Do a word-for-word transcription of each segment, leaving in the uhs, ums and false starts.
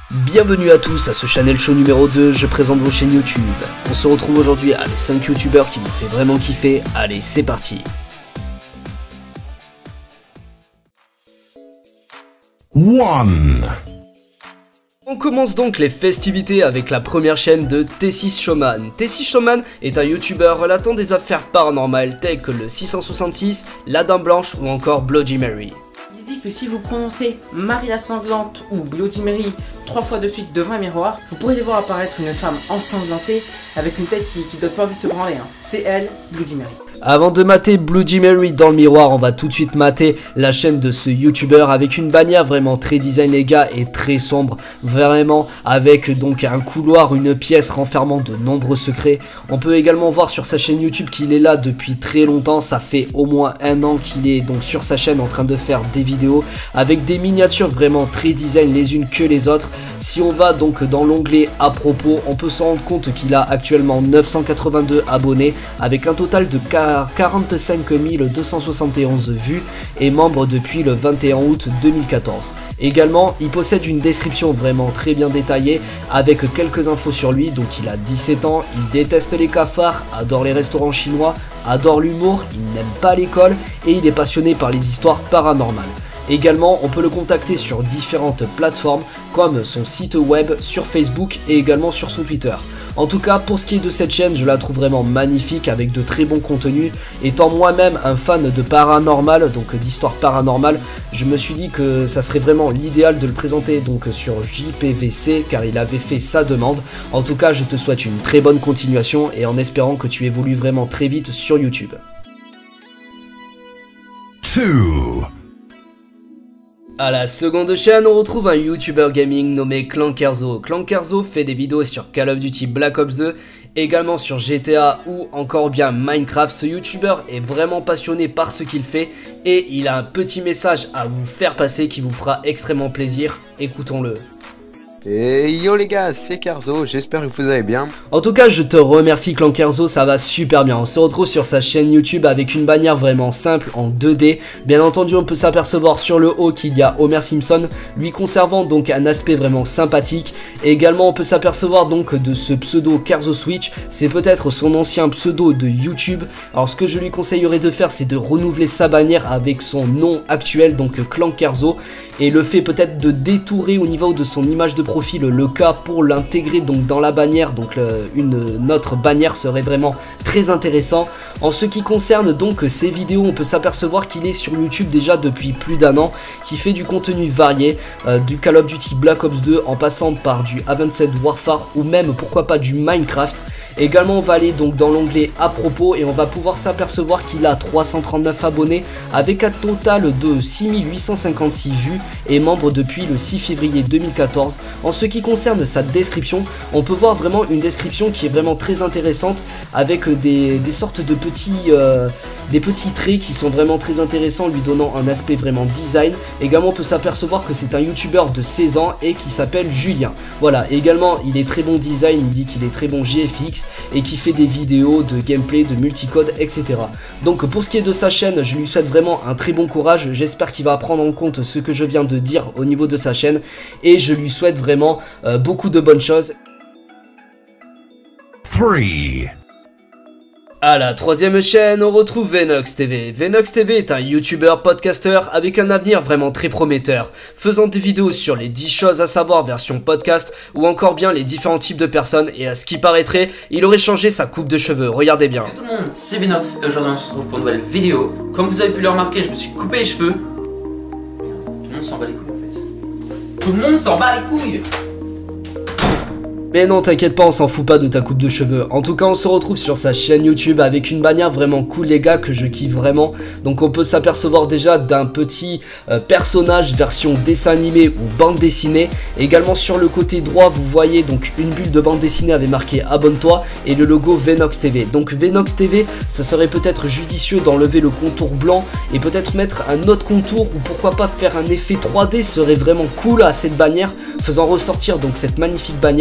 Bienvenue à tous à ce Channel Show numéro deux, je présente vos chaînes YouTube. On se retrouve aujourd'hui avec cinq youtubeurs qui vous fait vraiment kiffer, allez c'est parti. One. On commence donc les festivités avec la première chaîne de T six Showman. T six Showman est un youtubeur relatant des affaires paranormales telles que le six cent soixante-six, la Dame Blanche ou encore Bloody Mary. Il dit que si vous prononcez Marie la Sanglante ou Bloody Mary trois fois de suite devant un miroir, vous pourrez voir apparaître une femme ensanglantée avec une tête qui, qui donne pas envie de se branler. Hein. C'est elle, Bloody Mary. Avant de mater Bloody Mary dans le miroir, on va tout de suite mater la chaîne de ce youtubeur avec une bannière vraiment très design les gars et très sombre, vraiment avec donc un couloir, une pièce renfermant de nombreux secrets. On peut également voir sur sa chaîne YouTube qu'il est là depuis très longtemps, ça fait au moins un an qu'il est donc sur sa chaîne en train de faire des vidéos avec des miniatures vraiment très design les unes que les autres. Si on va donc dans l'onglet à propos, on peut se rendre compte qu'il a actuellement neuf cent quatre-vingt-deux abonnés avec un total de quarante-cinq mille deux cent soixante et onze vues et membre depuis le vingt et un août deux mille quatorze. Également, il possède une description vraiment très bien détaillée avec quelques infos sur lui. Donc il a dix-sept ans, il déteste les cafards, adore les restaurants chinois, adore l'humour, il n'aime pas l'école et il est passionné par les histoires paranormales. Également, on peut le contacter sur différentes plateformes comme son site web, sur Facebook et également sur son Twitter. En tout cas, pour ce qui est de cette chaîne, je la trouve vraiment magnifique avec de très bons contenus. Étant moi-même un fan de paranormal, donc d'histoire paranormale, je me suis dit que ça serait vraiment l'idéal de le présenter donc sur J P V C car il avait fait sa demande. En tout cas, je te souhaite une très bonne continuation et en espérant que tu évolues vraiment très vite sur YouTube. Two. À la seconde chaîne, on retrouve un YouTuber gaming nommé Clankerzo. Clankerzo fait des vidéos sur Call of Duty Black Ops deux, également sur G T A ou encore bien Minecraft. Ce YouTuber est vraiment passionné par ce qu'il fait et il a un petit message à vous faire passer qui vous fera extrêmement plaisir. Écoutons-le. Et yo les gars, c'est Kerzo, j'espère que vous allez bien. En tout cas, je te remercie Clankerzo, ça va super bien. On se retrouve sur sa chaîne YouTube avec une bannière vraiment simple en deux D. Bien entendu, on peut s'apercevoir sur le haut qu'il y a Homer Simpson, lui conservant donc un aspect vraiment sympathique. Et également, on peut s'apercevoir donc de ce pseudo Kerzo Switch, c'est peut-être son ancien pseudo de YouTube. Alors ce que je lui conseillerais de faire, c'est de renouveler sa bannière avec son nom actuel, donc Clankerzo. Et le fait peut-être de détourer au niveau de son image de profil le cas pour l'intégrer donc dans la bannière, donc euh, une autre bannière serait vraiment très intéressant. En ce qui concerne donc ces vidéos, on peut s'apercevoir qu'il est sur YouTube déjà depuis plus d'un an, qui fait du contenu varié, euh, du Call of Duty Black Ops deux en passant par du Advanced Warfare ou même pourquoi pas du Minecraft. Également, on va aller donc dans l'onglet à propos et on va pouvoir s'apercevoir qu'il a trois cent trente-neuf abonnés avec un total de six mille huit cent cinquante-six vues et membre depuis le six février deux mille quatorze. En ce qui concerne sa description, on peut voir vraiment une description qui est vraiment très intéressante avec des, des sortes de petits, euh, des petits traits qui sont vraiment très intéressants, lui donnant un aspect vraiment design. Également, on peut s'apercevoir que c'est un youtubeur de seize ans et qui s'appelle Julien. Voilà, également, il est très bon design, il dit qu'il est très bon G F X et qui fait des vidéos de gameplay, de multicode, et cetera. Donc pour ce qui est de sa chaîne, je lui souhaite vraiment un très bon courage. J'espère qu'il va prendre en compte ce que je viens de dire au niveau de sa chaîne et je lui souhaite vraiment euh, beaucoup de bonnes choses. Three. À la troisième chaîne, on retrouve Venox T V. Venox T V est un YouTuber podcaster avec un avenir vraiment très prometteur, faisant des vidéos sur les dix choses à savoir version podcast ou encore bien les différents types de personnes et à ce qui paraîtrait, il aurait changé sa coupe de cheveux, regardez bien. Salut tout le monde, c'est Venox et aujourd'hui on se retrouve pour une nouvelle vidéo. Comme vous avez pu le remarquer, je me suis coupé les cheveux. Tout le monde s'en bat les couilles en fait. Tout le monde s'en bat les couilles. Mais non, t'inquiète pas, on s'en fout pas de ta coupe de cheveux. En tout cas, on se retrouve sur sa chaîne YouTube avec une bannière vraiment cool les gars que je kiffe vraiment. Donc on peut s'apercevoir déjà d'un petit euh, personnage version dessin animé ou bande dessinée. Également sur le côté droit, vous voyez donc une bulle de bande dessinée avec marqué abonne-toi et le logo Venox T V. Donc Venox T V, ça serait peut-être judicieux d'enlever le contour blanc et peut-être mettre un autre contour ou pourquoi pas faire un effet trois D serait vraiment cool à cette bannière, faisant ressortir donc cette magnifique bannière.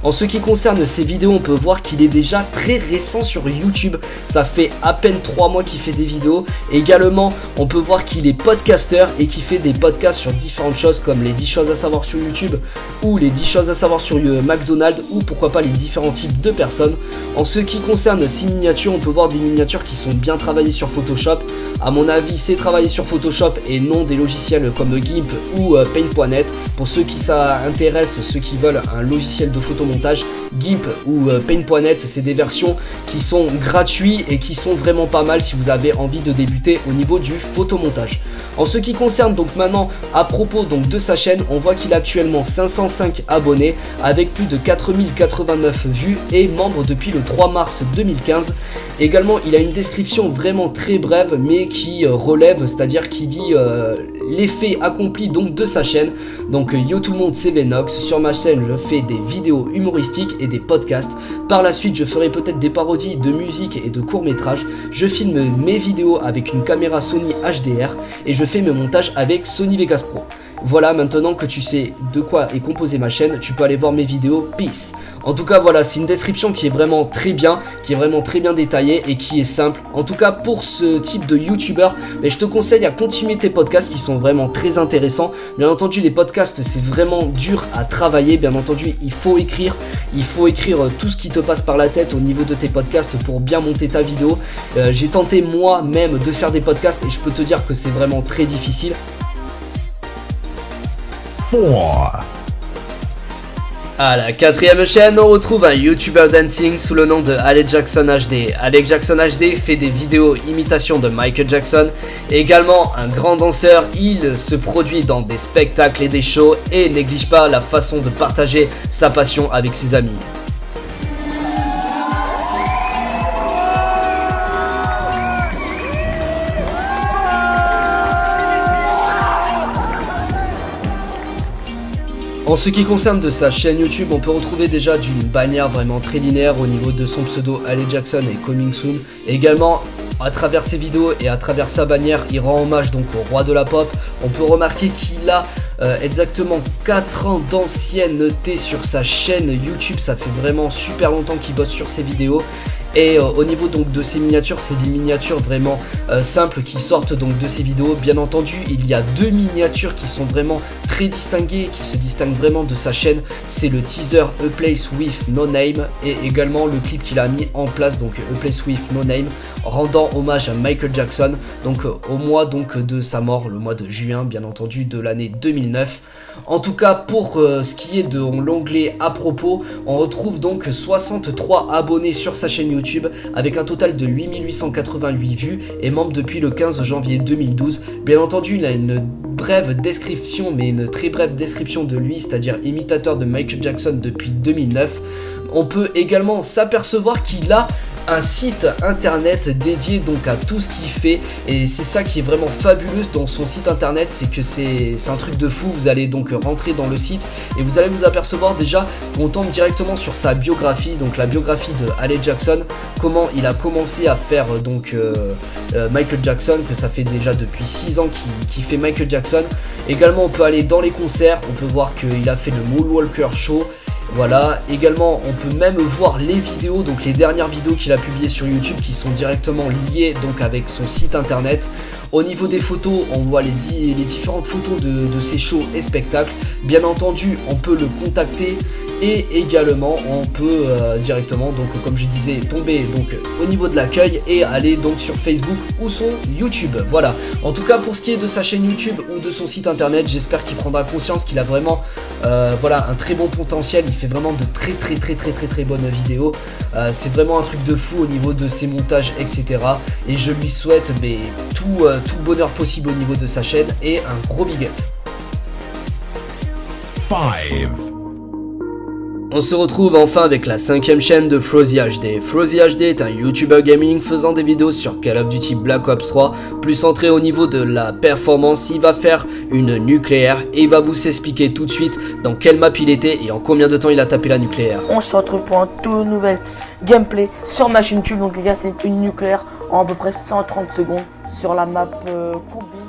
En ce qui concerne ses vidéos, on peut voir qu'il est déjà très récent sur YouTube. Ça fait à peine trois mois qu'il fait des vidéos. Également, on peut voir qu'il est podcasteur et qu'il fait des podcasts sur différentes choses comme les dix choses à savoir sur YouTube ou les dix choses à savoir sur euh, McDonald's ou pourquoi pas les différents types de personnes. En ce qui concerne ses miniatures, on peut voir des miniatures qui sont bien travaillées sur Photoshop. À mon avis, c'est travaillé sur Photoshop et non des logiciels comme Gimp ou euh, Paint point net. Pour ceux qui s'intéressent, ceux qui veulent un logiciel de photomontage, Gimp ou euh, Paint point net, c'est des versions qui sont gratuites et qui sont vraiment pas mal si vous avez envie de débuter au niveau du photomontage. En ce qui concerne donc maintenant à propos donc de sa chaîne, on voit qu'il a actuellement cinq cent cinq abonnés avec plus de quatre mille quatre-vingt-neuf vues et membre depuis le trois mars deux mille quinze. Également, il a une description vraiment très brève mais qui euh, relève, c'est-à-dire qui dit euh, l'effet accompli donc de sa chaîne. Donc euh, yo tout le monde, c'est Venox. Sur ma chaîne, je fais des vidéos humoristiques et des podcasts. Par la suite, je ferai peut-être des parodies de musique et de courts-métrages. Je filme mes vidéos avec une caméra Sony H D R et je fais mes montages avec Sony Vegas Pro. Voilà, maintenant que tu sais de quoi est composée ma chaîne, tu peux aller voir mes vidéos. Peace. En tout cas, voilà, c'est une description qui est vraiment très bien, qui est vraiment très bien détaillée et qui est simple. En tout cas, pour ce type de youtubeur, mais je te conseille à continuer tes podcasts qui sont vraiment très intéressants. Bien entendu, les podcasts, c'est vraiment dur à travailler. Bien entendu, il faut écrire, il faut écrire tout ce qui te passe par la tête au niveau de tes podcasts pour bien monter ta vidéo. Euh, j'ai tenté moi-même de faire des podcasts et je peux te dire que c'est vraiment très difficile. Four. À la quatrième chaîne, on retrouve un YouTuber dancing sous le nom de Alex Jackson H D. Alex Jackson H D fait des vidéos imitation de Michael Jackson. Également un grand danseur, il se produit dans des spectacles et des shows et néglige pas la façon de partager sa passion avec ses amis. En ce qui concerne de sa chaîne YouTube, on peut retrouver déjà d'une bannière vraiment très linéaire au niveau de son pseudo Alex Jackson et Coming Soon. Également, à travers ses vidéos et à travers sa bannière, il rend hommage donc au roi de la pop. On peut remarquer qu'il a euh, exactement quatre ans d'ancienneté sur sa chaîne YouTube. Ça fait vraiment super longtemps qu'il bosse sur ses vidéos. Et euh, au niveau donc de ces miniatures, c'est des miniatures vraiment euh, simples qui sortent donc de ces vidéos. Bien entendu, il y a deux miniatures qui sont vraiment très distinguées, qui se distinguent vraiment de sa chaîne. C'est le teaser A Place With No Name et également le clip qu'il a mis en place, donc A Place With No Name, rendant hommage à Michael Jackson, donc euh, au mois donc de sa mort, le mois de juin bien entendu de l'année deux mille neuf. En tout cas, pour euh, ce qui est de l'onglet à propos, on retrouve donc soixante-trois abonnés sur sa chaîne YouTube avec un total de huit mille huit cent quatre-vingt-huit vues et membre depuis le quinze janvier deux mille douze. Bien entendu, il a une brève description, mais une très brève description de lui, c'est-à-dire imitateur de Michael Jackson depuis deux mille neuf. On peut également s'apercevoir qu'il a un site internet dédié donc à tout ce qu'il fait et c'est ça qui est vraiment fabuleux dans son site internet, c'est que c'est un truc de fou. Vous allez donc rentrer dans le site et vous allez vous apercevoir déjà qu'on tombe directement sur sa biographie, donc la biographie de Alex Jackson, comment il a commencé à faire donc euh, euh, Michael Jackson, que ça fait déjà depuis six ans qu'il qu'il fait Michael Jackson. Également on peut aller dans les concerts, on peut voir qu'il a fait le Moonwalker Show. Voilà, également on peut même voir les vidéos, donc les dernières vidéos qu'il a publiées sur YouTube qui sont directement liées donc avec son site internet. Au niveau des photos, on voit les, les différentes photos de, de ses shows et spectacles. Bien entendu, on peut le contacter et également on peut euh, directement, donc comme je disais, tomber donc au niveau de l'accueil et aller donc sur Facebook ou son YouTube. Voilà, en tout cas pour ce qui est de sa chaîne YouTube ou de son site internet, j'espère qu'il prendra conscience qu'il a vraiment euh, voilà, un très bon potentiel. Il fait vraiment de très très très très très très bonnes vidéos. euh, c'est vraiment un truc de fou au niveau de ses montages, etc. Et je lui souhaite mais, tout, euh, tout le bonheur possible au niveau de sa chaîne et un gros big up. Five. On se retrouve enfin avec la cinquième chaîne de Frosy H D. Frosy H D est un YouTuber gaming faisant des vidéos sur Call of Duty Black Ops trois, plus centré au niveau de la performance. Il va faire une nucléaire et il va vous expliquer tout de suite dans quelle map il était et en combien de temps il a tapé la nucléaire. On se retrouve pour un tout nouvel gameplay sur ma chaîne YouTube. Donc les gars, c'est une nucléaire en à peu près cent trente secondes sur la map euh, Combine.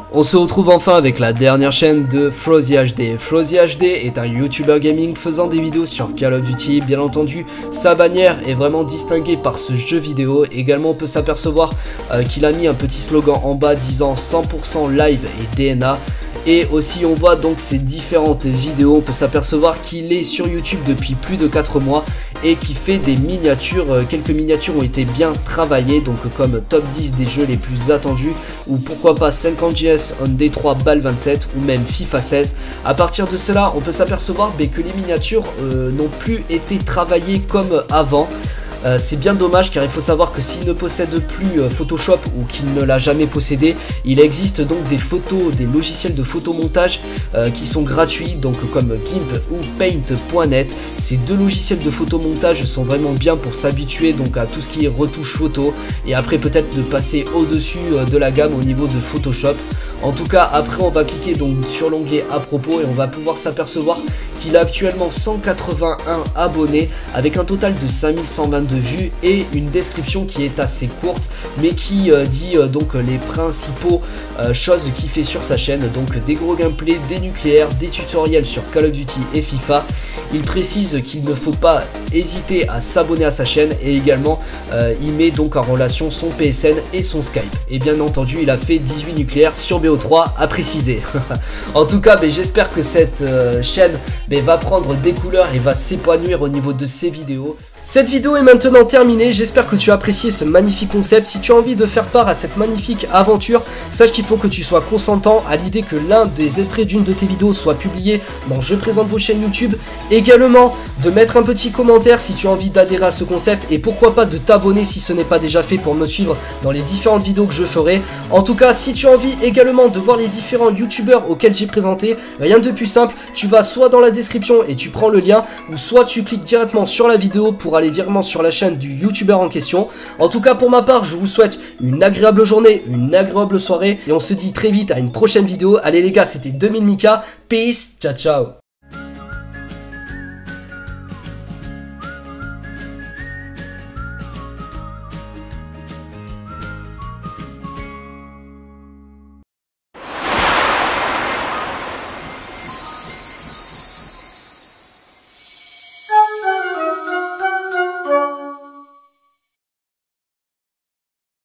On se retrouve enfin avec la dernière chaîne de Frosy H D. Frosy H D est un YouTuber gaming faisant des vidéos sur Call of Duty. Bien entendu, sa bannière est vraiment distinguée par ce jeu vidéo. Également, on peut s'apercevoir euh, qu'il a mis un petit slogan en bas disant cent pour cent live et D N A. Et aussi on voit donc ces différentes vidéos, on peut s'apercevoir qu'il est sur YouTube depuis plus de quatre mois et qui fait des miniatures, quelques miniatures ont été bien travaillées, donc comme top dix des jeux les plus attendus, ou pourquoi pas cinquante G S on D trois balle vingt-sept ou même FIFA seize. À partir de cela, on peut s'apercevoir bah, que les miniatures euh, n'ont plus été travaillées comme avant. Euh, c'est bien dommage car il faut savoir que s'il ne possède plus euh, Photoshop ou qu'il ne l'a jamais possédé, il existe donc des photos, des logiciels de photomontage euh, qui sont gratuits, donc comme Gimp ou Paint point net. Ces deux logiciels de photomontage sont vraiment bien pour s'habituer donc à tout ce qui est retouche photo et après peut-être de passer au-dessus euh, de la gamme au niveau de Photoshop. En tout cas, après on va cliquer donc sur l'onglet à propos et on va pouvoir s'apercevoir qu'il a actuellement cent quatre-vingt-un abonnés avec un total de cinq mille cent vingt-deux vues et une description qui est assez courte mais qui euh, dit euh, donc les principaux euh, choses qu'il fait sur sa chaîne, donc des gros gameplays, des nucléaires, des tutoriels sur Call of Duty et FIFA. Il précise qu'il ne faut pas hésiter à s'abonner à sa chaîne et également euh, il met donc en relation son P S N et son Skype. Et bien entendu il a fait dix-huit nucléaires sur B O trois à préciser. En tout cas, j'espère que cette euh, chaîne bah, va prendre des couleurs et va s'épanouir au niveau de ses vidéos. Cette vidéo est maintenant terminée, j'espère que tu as apprécié ce magnifique concept. Si tu as envie de faire part à cette magnifique aventure, sache qu'il faut que tu sois consentant à l'idée que l'un des extraits d'une de tes vidéos soit publié dans Je présente vos chaînes YouTube. Également, de mettre un petit commentaire si tu as envie d'adhérer à ce concept et pourquoi pas de t'abonner si ce n'est pas déjà fait pour me suivre dans les différentes vidéos que je ferai. En tout cas, si tu as envie également de voir les différents youtubeurs auxquels j'ai présenté, rien de plus simple, tu vas soit dans la description et tu prends le lien, ou soit tu cliques directement sur la vidéo pour aller directement sur la chaîne du youtubeur en question. En tout cas pour ma part, je vous souhaite une agréable journée, une agréable soirée et on se dit très vite à une prochaine vidéo. Allez les gars, c'était deux mille Mika, peace, ciao ciao.